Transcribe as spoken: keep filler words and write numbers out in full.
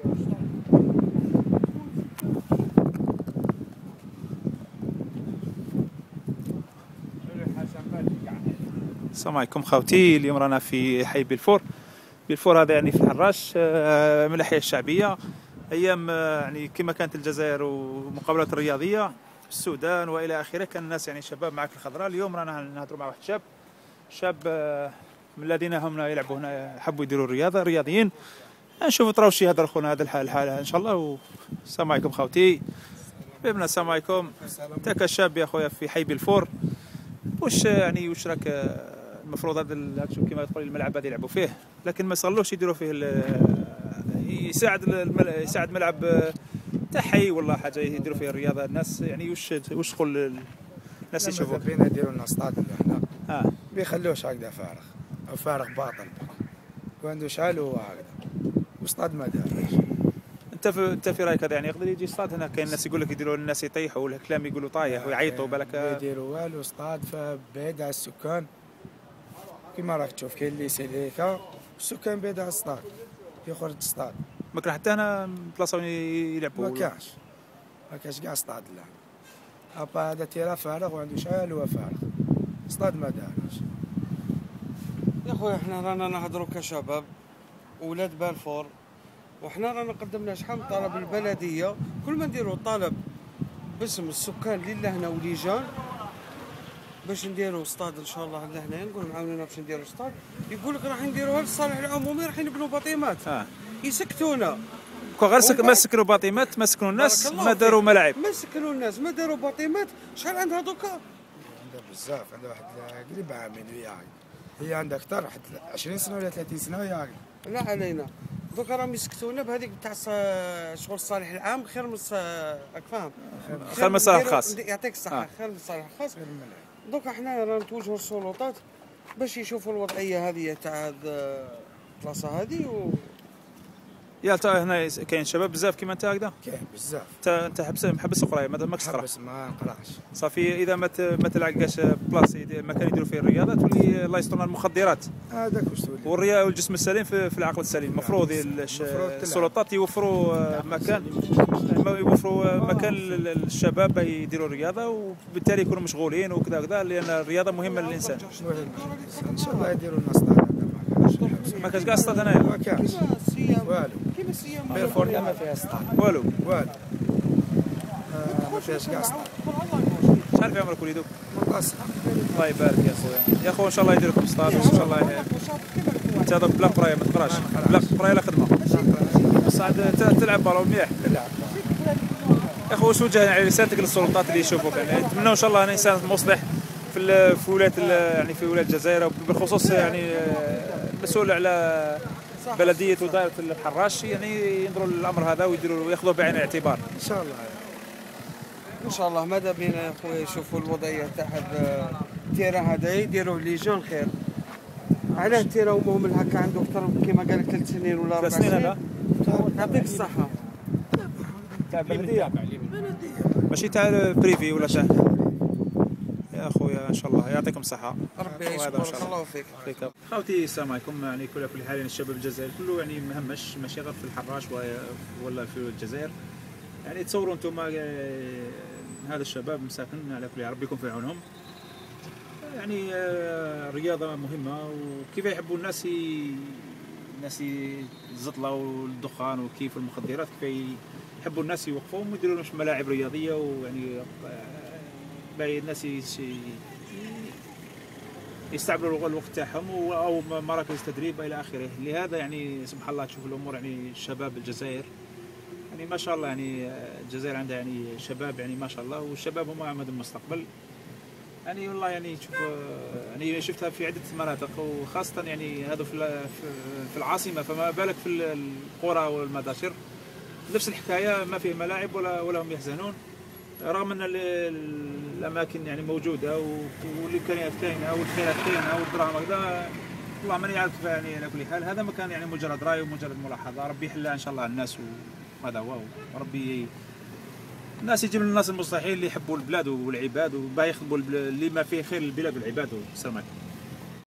السلام عليكم خوتي. اليوم رانا في حي بلفور. بلفور هذا يعني في الحراش، من الاحياء الشعبيه. ايام يعني كما كانت الجزائر ومقابلات الرياضيه في السودان والى اخره، كان الناس يعني شباب معك في الخضراء. اليوم رانا نهضروا مع واحد شاب شاب من الذين هم يلعبوا هنا، حبوا يديروا الرياضه، رياضيين. نشوفوا تراو شي هضر خونا هذا الحال الحال ان شاء الله. السلام عليكم خوتي. بابنا السلام عليكم. انت كشاب يا خويا في حي بلفور، واش يعني واش راك المفروض هذا كما تقول الملعب هذا يلعبوا فيه، لكن ما صلوش يديروا فيه يساعد يساعد ملعب تاع حي ولا حاجه يديروا فيه الرياضه الناس، يعني واش واش تقول الناس يشوفوا؟ بينا يديروا لنا اسطاد هنا، اه بيخلوش هكذا فارغ او فارغ باطل، وعنده شعل هو هكذا واسطاد ما دارش. انت في انت في رايك هذا يعني يقدر يجي اسطاد هنا؟ كاين الناس يقول لك يديروا الناس يطيحوا ولا كلام يقولوا طايح ويعيطوا بالك. ما يديروا والو، اسطاد فبعيد على السكان كيما راك تشوف. كاين اللي يسير هيك السكان بعيد على الاسطاد يخرج اسطاد. ما كان حتى هنا بلاصه وين يلعبوا؟ ما كاش ما كاش كاع اسطاد. لا ابا هذا تيرا فارغ وعنده شعل هو فارغ، اسطاد ما دارش. يا خويا احنا رانا نهضروا كشباب ولاد بلفور، وحنا رانا قدمنا شحال من طلب للبلديه. كل ما نديروا طلب باسم السكان اللي لهنا وليجان باش نديروا اسطاد ان شاء الله لهنا، نقول معاونينا باش نديروا اسطاد، يقول لك راح نديروها للصالح العمومي، راح نبنوا باطيمات. آه. يسكتونا كون غير سك... ما سكنوا باطيمات، ما سكنوا الناس، ما داروا ملاعب. ما سكنوا الناس، ما داروا باطيمات. شحال عندها دوكا؟ عندها بزاف، عندها واحد قريب عامين ويا هي عندها اكثر، واحد عشرين سنه ولا ثلاثين سنه ويا هكذا. لا علينا دوكا راهم يسكتونا بهذيك تاع شغل الصالح العام، خير من راك فاهم، خير من الصالح الخاص. يعطيك الصحه. آه. خير من الصالح الخاص. دوكا حنا رانا نتوجهوا للسلطات باش يشوفوا الوضعيه هذه تاع البلاصه هذه و... يا تا هنا كاين شباب بزاف كيما انت هكذا؟ كاين بزاف. انت انت حبس محبس القرايه، ماكش تقرا؟ حبس ما نقراش. صافي اذا ما ما تلعقاش بلاصه مكان يديروا فيه الرياضه، تولي الله يسترنا المخدرات. هذاك واش تولي. والرياضه والجسم السليم في, في العقل السليم. المفروض السلطات يوفروا مكان، يوفروا مكان للشباب يديروا الرياضه، وبالتالي يكونوا مشغولين وكذا وكذا، لان الرياضه مهمه للانسان. ان شاء الله يديروا لنا اسطاد. ما كاش كاع اسطاد هنايا؟ ما كاش والو. كيما السيام بلفور ما فيها اسطاد والو والو. ما فيهاش كاع اسطاد. شحال في عمرك وليدو؟ مقاصة. الله يبارك يا خويا. يا خويا ان شاء الله يدير لكم اسطاد ان شاء الله. انت هذاك بلا قرايه ما تقراش، بلا قرايه لا خدمه، بس عاد تلعب بالون مليح. تلعب يا خويا واش وجه يعني رسالتك للسلطات اللي يشوفوك؟ يعني نتمنوا ان شاء الله انسان مصلح في في ولايه يعني في ولايه الجزائر، وبالخصوص يعني المسؤول على بلديه ودائره الحراش، يعني ينظروا للامر هذا ويديروا وياخذوه بعين الاعتبار ان شاء الله. ان شاء الله. ماذا بينا يا خويا يشوفوا الوضعيه تاع هذا التيرا هذا، يديروه ليجون خير. علاه التيرا ومهم هكا عنده اكثر كما قال لك ثلاث سنين ولا اربع سنين. هذا يعطيك الصحه. تاع بلديه ماشي تاع بريفي ولا تاع يا خويا. ان شاء الله يعطيكم الصحه. ربي يعيشك بارك الله فيك. فيك خوتي. السلام عليكم. يعني كل كل حال الشباب الجزائري كله يعني مهمش، ماشي غير في الحراش ولا في الجزائر. يعني تصوروا انتم هذا الشباب مساكن على كل، ربي يكون في عونهم. يعني الرياضه مهمه، وكيف يحبوا الناس الناس الزطله والدخان وكيف المخدرات، كيف يحبوا الناس يوقفوهم ويديروا لهم ملاعب رياضيه، ويعني باغي الناس يستعملوا الوقت تاعهم او مراكز تدريب الى اخره. لهذا يعني سبحان الله تشوف الامور، يعني شباب الجزائر يعني ما شاء الله، يعني الجزائر عندها يعني شباب يعني ما شاء الله، والشباب هم عماد المستقبل. يعني والله يعني تشوف يعني شفتها في عده مناطق، وخاصه يعني هذا في في العاصمه، فما بالك في القرى والمداشر نفس الحكايه، ما فيه ملاعب ولا ولا هم يحزنون، رغم ان الاماكن يعني موجوده والامكانيات كاينه والخيرات كاينه والدراهم هكذا. والله ماني عارف يعني على كل حال. هذا ما كان يعني مجرد راي ومجرد ملاحظه، ربي يحلها ان شاء الله الناس، وهذا هو. ربي الناس يجيب الناس المصلحين اللي يحبوا البلاد والعباد وباغي يخدموا اللي ما فيه خير للبلاد والعباد. والسلام عليكم.